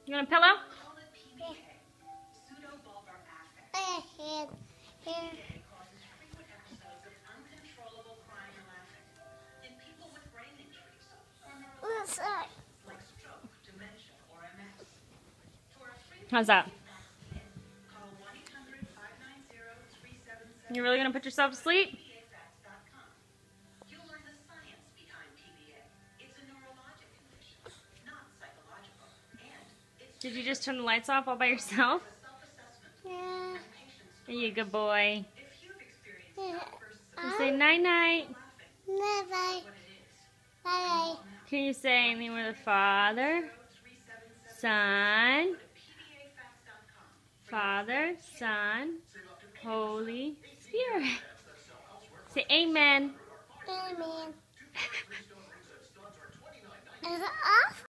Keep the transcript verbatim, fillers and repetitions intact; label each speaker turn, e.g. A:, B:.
A: You want a pillow?
B: Here. Here. What's that?
A: How's that? You really gonna put yourself to sleep? Did you just turn the lights off all by yourself?
B: Yeah.
A: Are you a good boy?
B: Yeah.
A: You say night night.
B: Bye bye. Bye.
A: Can you say in the name of the Father, Son, Father, Son, Holy Spirit? Say amen.
B: Amen.